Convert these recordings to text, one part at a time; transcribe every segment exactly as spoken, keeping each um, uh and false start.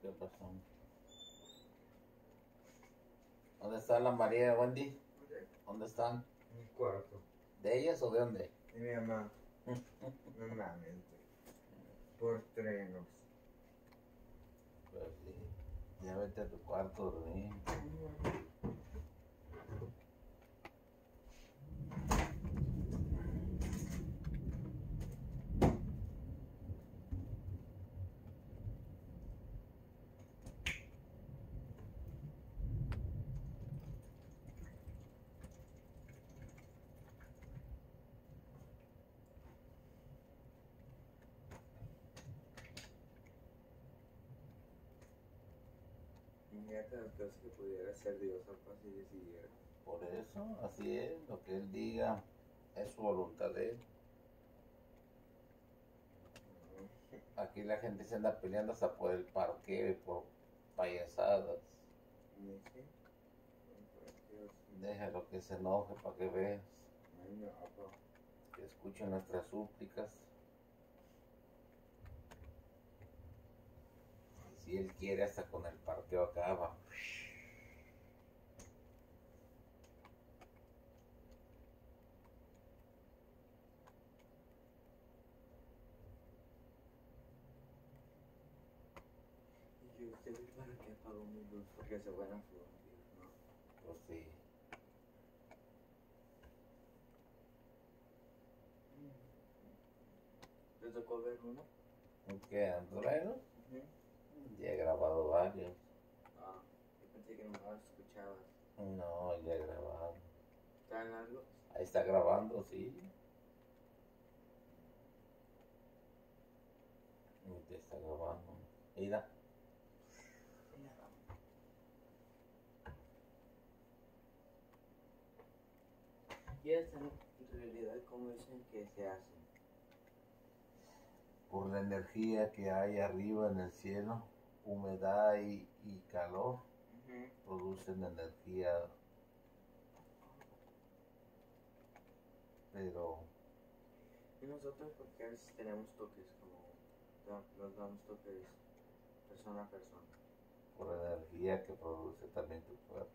¿Qué pasó? ¿Dónde está la María y Wendy? ¿Dónde están? En el cuarto. ¿De ellas o de dónde? Y mi mamá. No mames, güey. Por trenos. Pues sí. Ya vete a tu cuarto a dormir. Imagínate las cosas que pudiera hacer Dios algo así decidiera. Por eso, así es, lo que él diga es su voluntad de él. Aquí la gente se anda peleando hasta por el parqueo y por payasadas. ¿Y sí? Dios. Déjalo que se enoje para que veas, Ay, no, papá. que escuche nuestras súplicas. Y si él quiere, hasta con el parqueo acaba. Y yo, ¿usted ve para qué apagó mi luz? Porque se van a fundir, ¿no? Pues sí. ¿Te tocó ver uno? ¿Qué, Andrés? Uh-huh. Ya he grabado varios. Ah, yo pensé que no los escuchabas. No, ya he grabado. ¿Están largos? Ahí está grabando, sí. Y te está grabando. Mira. Y esta en realidad, ¿cómo dicen que se hacen? Por la energía que hay arriba en el cielo, humedad y, y calor, Uh-huh. producen energía. Pero Y nosotros, porque a veces tenemos toques, como nos damos toques persona a persona. por la energía que produce también tu cuerpo.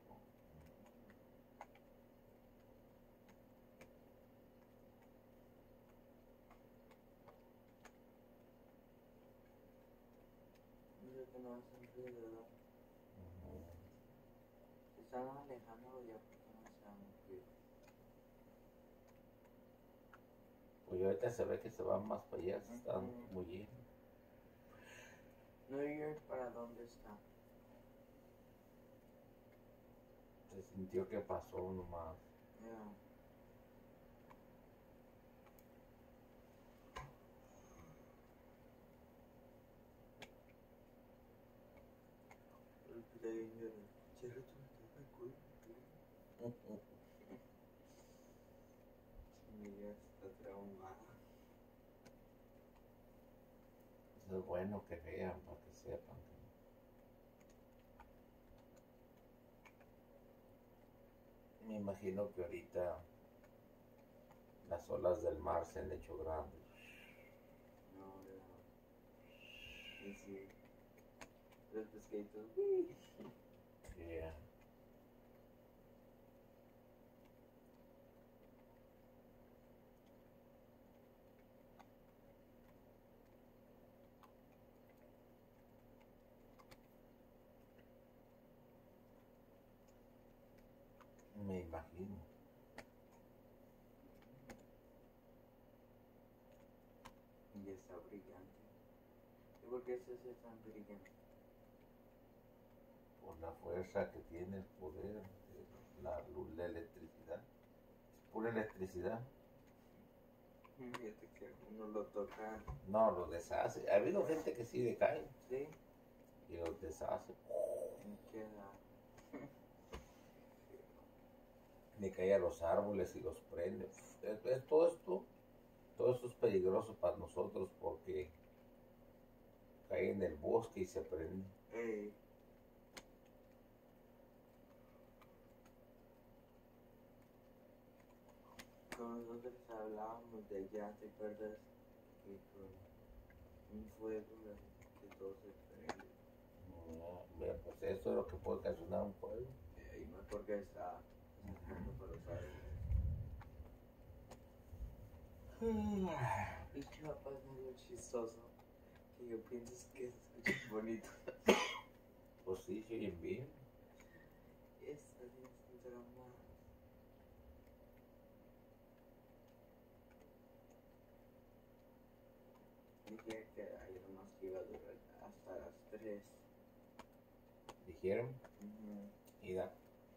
Dice que no hacen ruido, ¿verdad? Uh-huh. Se están alejando ya porque no hacen ruido. Pues ahorita se ve que se van más para allá, se están Uh-huh. muy llenos. New York, ¿para dónde está? Se sintió que pasó nomás. Yeah. El pequeño, cierra tu ventana, culo. Mi hija está traumada. Eso es bueno que vean, para que sepan. Que... Me imagino que ahorita las olas del mar se han hecho grandes. No, no. Y sí. Los pescaditos. Yeah. Me imagino. Y está brillante. ¿Y por qué se hace tan brillante? Por la fuerza que tiene el poder, la luz, la electricidad. Es pura electricidad. Fíjate que uno lo toca. No, lo deshace. Ha habido gente que sí decae. Sí. Y los deshace. Y queda. Le cae a los árboles y los prende. Es, es, todo esto, todo esto es peligroso para nosotros porque cae en el bosque y se prende. Hey. Con nosotros hablábamos de allá, ¿te acuerdas? Que con un fuego que todo se prende. No, mira, pues eso es lo que puede ocasionar un fuego. Y más porque está haciendo para los árboles. Y qué va a pasar lo chistoso, que yo pienso que se escucha bonito. Pues sí, se oyen bien. Esta bien drama. Dije que hay unos que iba a durar hasta las tres. Dijeron, Uh-huh. y da.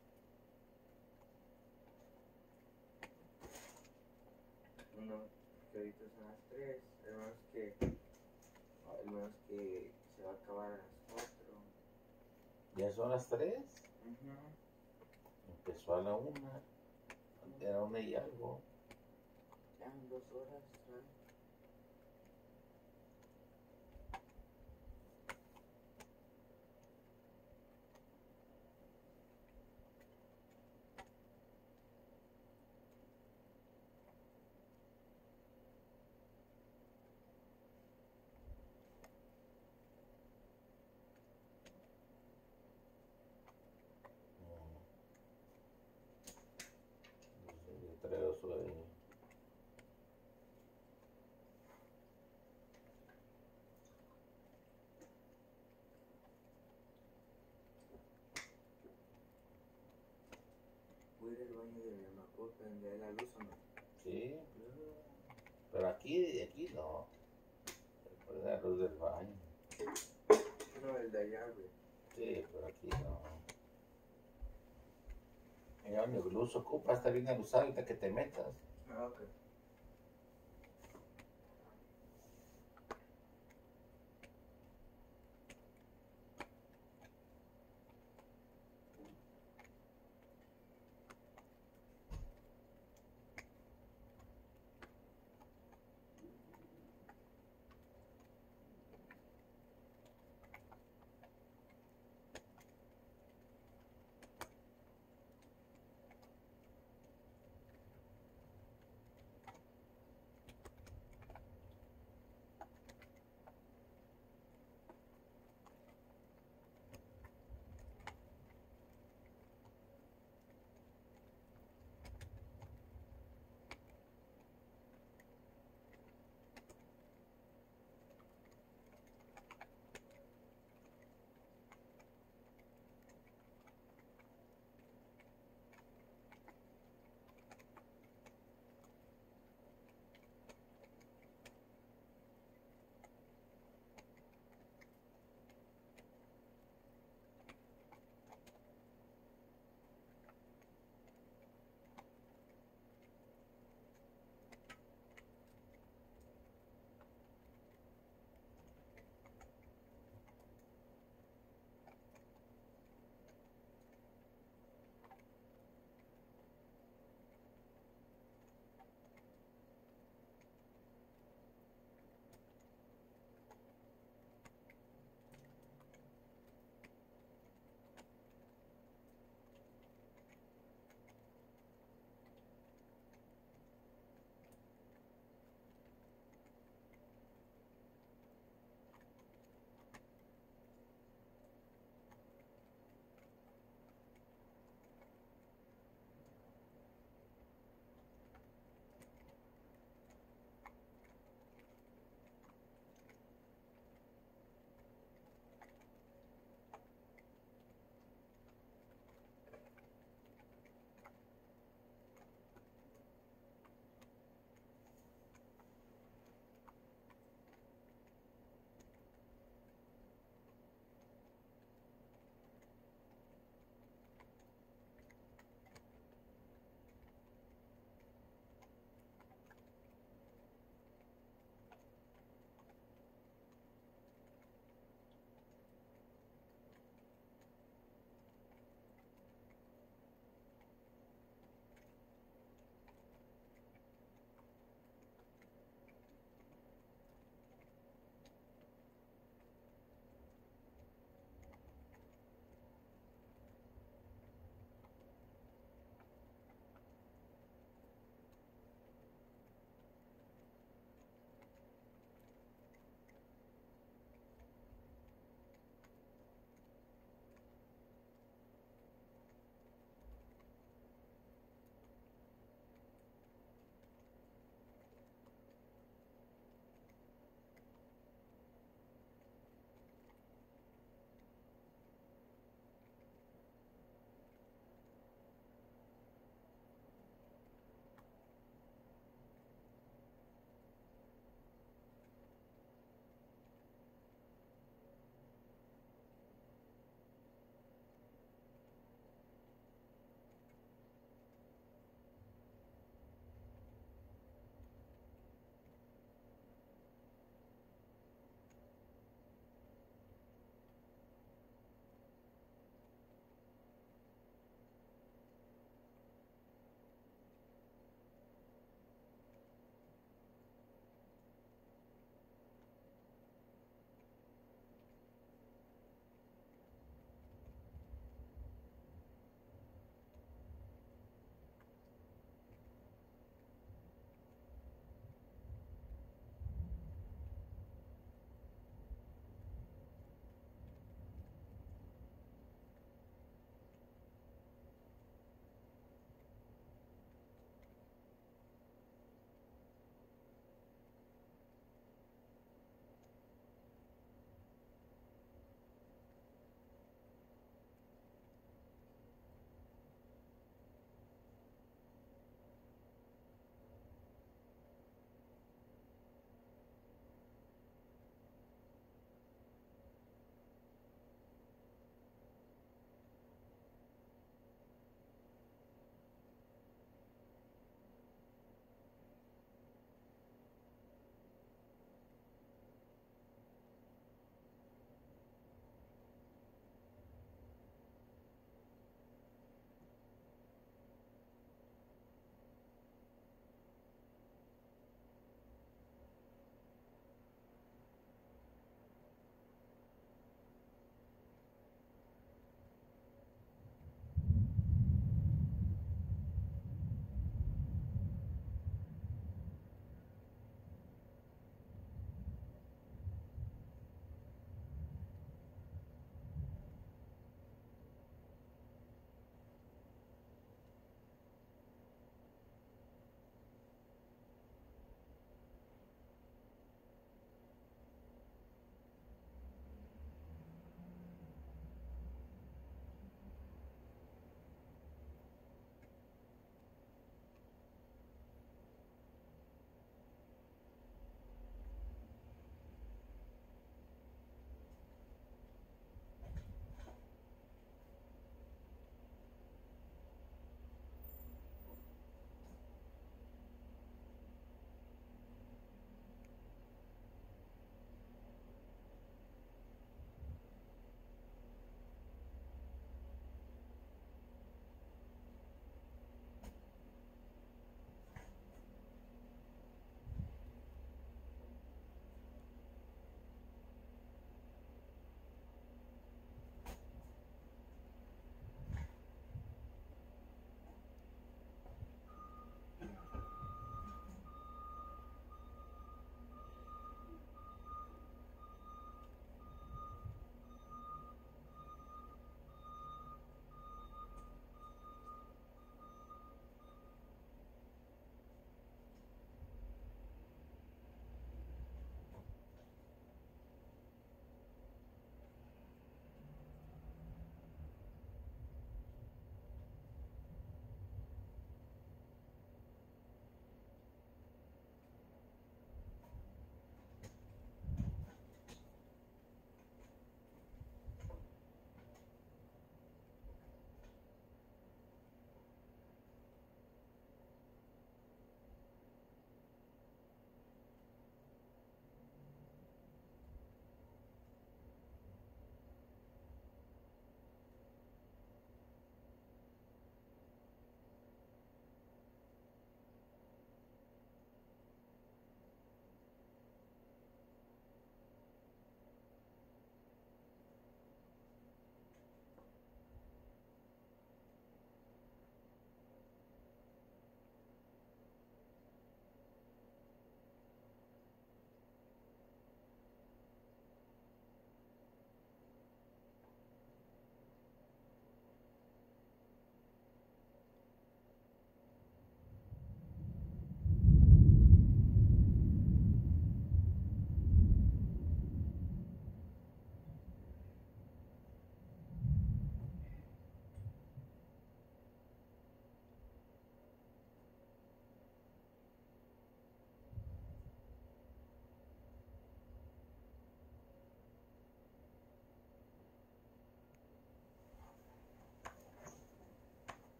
Uno que ahorita son las tres, el menos que, el menos que se va a acabar a las cuatro. Ya son las tres. Uh-huh. Empezó a la una. Era una y algo. Ya en dos horas, ¿sabes? Yo traigo sueño. Voy a ir al baño de mi mamá, ¿puedo prender la luz o no? Sí, pero aquí, aquí no. Por la luz del baño. No, el de allá, güey. Sí, pero aquí no. El baño luz ocupa, está bien alusado ahorita que te metas. Ah, ok.